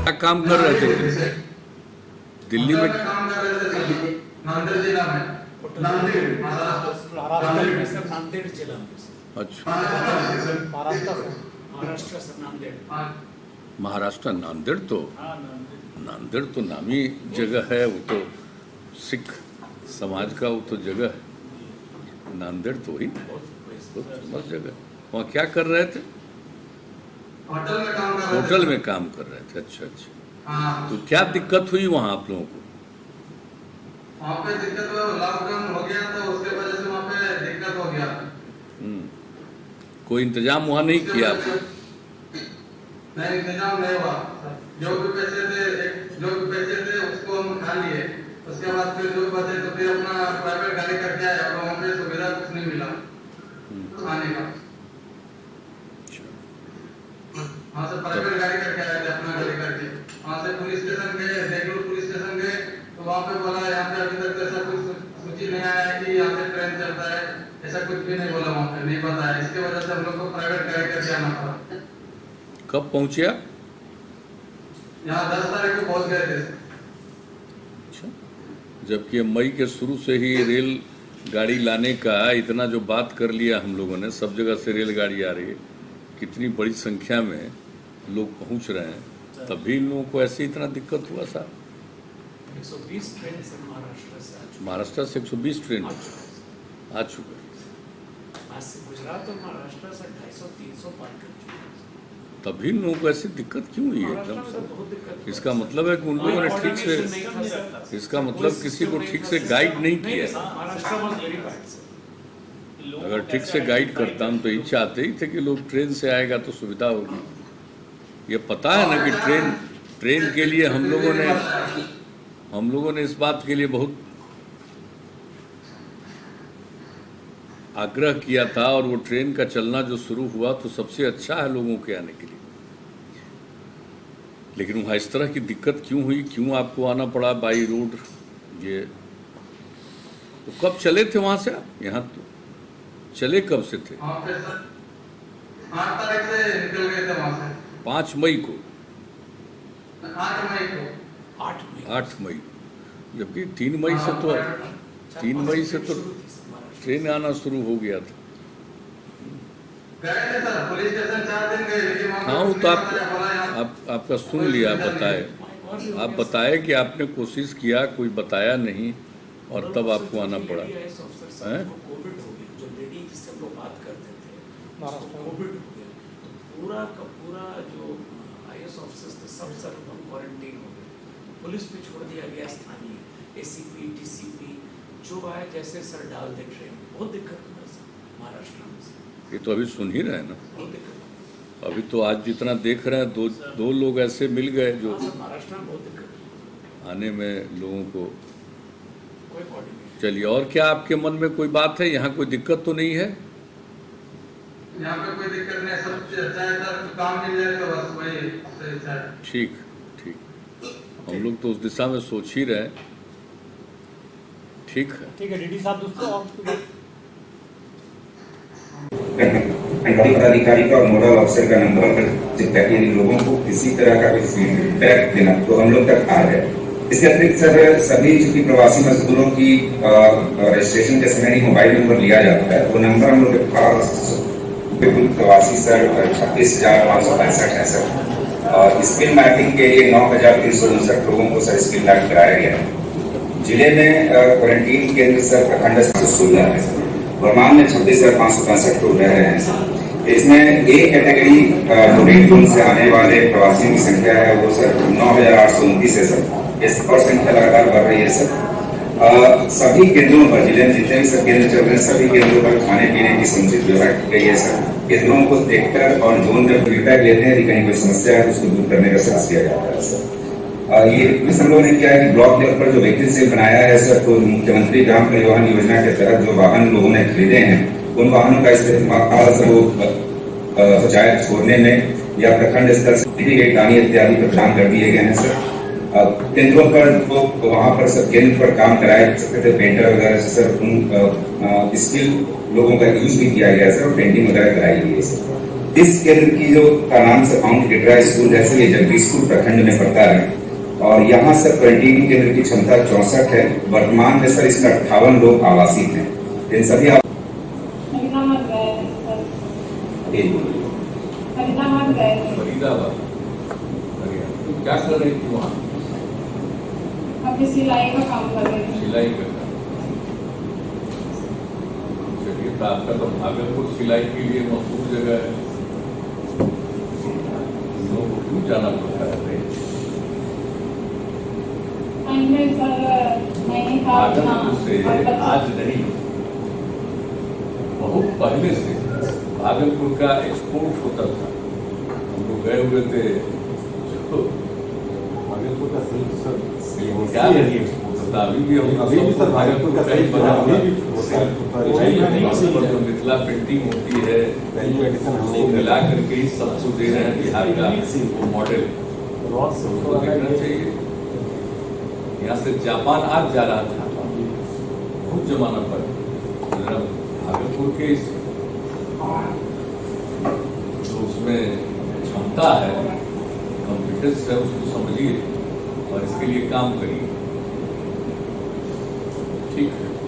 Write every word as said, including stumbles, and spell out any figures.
क्या काम कर रहे थे दिल्ली में? काम कर रहे थे नांदेड़ जिला में, नांदेड़ महाराष्ट्र में सर, नांदेड़ जिला में। अच्छा, महाराष्ट्र महाराष्ट्र से नांदेड़। महाराष्ट्र नांदेड़ तो नांदेड़ तो नामी जगह है, वो तो सिख समाज का वो तो जगह है। नांदेड़ तो ही बहुत फेमस जगह। वहाँ क्या कर रहे थे? होटल में काम कर रहे थे। होटल में काम कर रहे थे। अच्छा अच्छा। हाँ। तो क्या दिक्कत हुई वहाँ आप लोगों को? वहाँ पे दिक्कत हुआ, लॉकडाउन हो गया तो उसके वजह से वहाँ पे दिक्कत हो गया। कोई इंतजाम वहाँ नहीं किया आपने? नहीं, इंतजाम नहीं हुआ। जो भी पैसे थे, जो भी पैसे थे उसको हम खा लिए। उसके बाद फिर जो बचे तो फिर अपना प्राइवेट गाड़ी करके आए। और वहाँ पे सुविधा कुछ नहीं मिला खाने का। वहाँ से प्राइवेट गाड़ी करके आए थे, अपना गाड़ी करके। वहाँ से पुलिस स्टेशन गए, देगलूर पुलिस स्टेशन गए तो वहाँ पे बोला यहाँ पे अभी तक ऐसा कुछ सूची नहीं आया है कि यहाँ से ट्रेन चलता है, ऐसा कुछ भी नहीं बोला, वहाँ पे नहीं बताया। इसके वजह से हम लोग को प्राइवेट गाड़ी करके आना पड़ा। कब पहुँचे आप? यहाँ दस तारीख को पहुँच गए थे। अच्छा, जबकि मई के शुरू से ही रेल गाड़ी लाने का इतना जो बात कर लिया हम लोगों ने, सब जगह से रेलगाड़ी आ रही है, कितनी बड़ी संख्या में लोग पहुंच रहे हैं, तभी इन लोगों को ऐसे इतना दिक्कत हुआ साहब? एक सौ बीस ट्रेन से महाराष्ट्र से महाराष्ट्र से एक सौ बीस ट्रेन आ चुके। आज से गुजरात और महाराष्ट्र से ढाई सौ तीन सौ पार कर चुके। तभी इन लोगों को ऐसी दिक्कत क्यों हुई एकदम से? इसका मतलब है कि उन लोगों ने ठीक से, इसका मतलब किसी को ठीक से गाइड नहीं किया। अगर ठीक से गाइड करता हम तो यही चाहते ही थे कि लोग ट्रेन से आएगा तो सुविधा होगी। ये पता है ना कि ट्रेन ट्रेन के लिए हम लोगों ने हम लोगों ने इस बात के लिए बहुत आग्रह किया था, और वो ट्रेन का चलना जो शुरू हुआ तो सबसे अच्छा है लोगों के आने के लिए। लेकिन वहाँ इस तरह की दिक्कत क्यों हुई, क्यों आपको आना पड़ा बाई रोड? ये तो कब चले थे वहाँ से आप? यहाँ तो चले कब से थे? आठ तारीख से निकल गए थे वहाँ से। पाँच मई को। आठ मई को। आठ मई आठ मई जबकि तीन मई से तो तीन मई से तो ट्रेन आना शुरू हो गया था। गए थे सर, पुलिस स्टेशन चार दिन गए, लेकिन हाँ, वो तो आप, आप आपका सुन लिया। आप बताए आप बताए कि आपने कोशिश किया, कोई बताया नहीं, और तब आपको आना पड़ा। हैं? पूरा का पूरा जो आईएएस ऑफिसर्स थे सब सर हम क्वारंटीन हो गए। पुलिस पे छोड़ दिया गया स्थानीय एसीपी डीसीपी जो आए जैसे सर डाल दे ट्रेन। बहुत दिक्कत हुआ सर महाराष्ट्र में। ये तो अभी सुन ही रहे हैं ना। बहुत दिक्कत। अभी तो आज जितना देख रहे हैं, दो दो लोग ऐसे मिल गए जो महाराष्ट्र में बहुत दिक्कत आने में लोगों को। कोई बॉडी नहीं। चलिए, और क्या आपके मन में कोई बात है? यहाँ कोई दिक्कत तो नहीं है? यहाँ पे कोई दिक्कत नहीं, सब अच्छा है सर, काम मिल जाए तो बस वही सही है। ठीक ठीक, हम लोग तो उस दिशा में सोच ही रहे। ठीक है ठीक है डीडी साहब। दोस्तों अधिकारी का और नोडल अफसर का नंबर ताकि लोगों को किसी तरह का कोई फीडबैक देना तो हम लोग तक आ जाए। इसके अतिरिक्त सर सभी चूंकि प्रवासी मजदूरों की रजिस्ट्रेशन के समय ही मोबाइल नंबर लिया जाता है, वो नंबर हम लोग बिल्कुल प्रवासी सर छब्बीस हजार पाँच सौ पैंसठ है सर। और स्किल मैपिंग के लिए नौ हजार तीन सौ उनसठ लोगों को सर स्किल मैप कराया गया है। जिले में क्वारंटीन केंद्र सर प्रखंड सोलह है, वर्तमान में छब्बीस हजार पाँच सौ पैंसठ लोग रह रहे हैं। इसमें ए कैटेगरी रेड जोन से आने वाले प्रवासियों की संख्या है वो सर नौ हजार आठ सौ उनतीस है सर। इस पर संख्या लगातार बढ़ रही है सर। आ, सभी केंद्रों पर जिले में जितने भी सब केंद्र चल रहे हैं सभी केंद्रों पर खाने पीने की समुचित व्यवस्था की गई है सर। केंद्रों को देखकर और जोन में फीडबैक लेते हैं कि कहीं कोई समस्या है उसको दूर करने का प्रयास किया जाता है सर। आ, ये हम लोगों ने क्या है कि ब्लॉक लेवल पर जो व्हीकल सेल बनाया है सर, तो मुख्यमंत्री ग्राम परिवहन योजना के तहत जो वाहन लोगों ने खरीदे हैं उन वाहनों का इस्तेमाल सर वो पंचायत छोड़ने में या प्रखंड स्तर से पानी इत्यादि प्रदान कर दिए गए हैं सर। केंद्रों पर वो वहाँ पर सब केंद्र पर काम कराए सकते थे, पेंटर वगैरह से सर उन स्किल लोगों का यूज भी किया गया सर और पेंटिंग वगैरह कराई गई है सर। इस केंद्र की जो का नाम से माउंट गिटरा स्कूल है, ये जगदीशपुर प्रखंड में पड़ता है और यहाँ सर क्वारंटीन केंद्र की क्षमता चौसठ है। वर्तमान में सर इसमें अट्ठावन लोग आवासित हैं। इन सभी फरीदाबाद क्या कर रही थी वहाँ? अभी सिलाई का काम कर रही थी। सिलाई का काम। चलिए, तो आपका तो भागलपुर सिलाई के लिए मशहूर जगह है, लोगों को क्यों जाना पड़ता है? भागलपुर से आज नहीं, बहुत पहले से भागलपुर का एक्सपोर्ट होता था। हम लोग गए हुए थे, भागलपुर का सिल्क सर क्या नहीं एक्सपोर्ट होता अभी भी। हम अभी भी सर भागलपुर का कई बना अभी भी जो मिथिला पेंटिंग होती है वो मिला करके ही सबको दे रहे हैं बिहार का वो मॉडल। उसको देखना चाहिए। यहाँ से जापान आज जा रहा था बहुत जमाना पर, भागलपुर के इस जो उसमें क्षमता है, कॉम्पिटेंस है, उसको समझिए और इसके लिए काम करिए। ठीक है।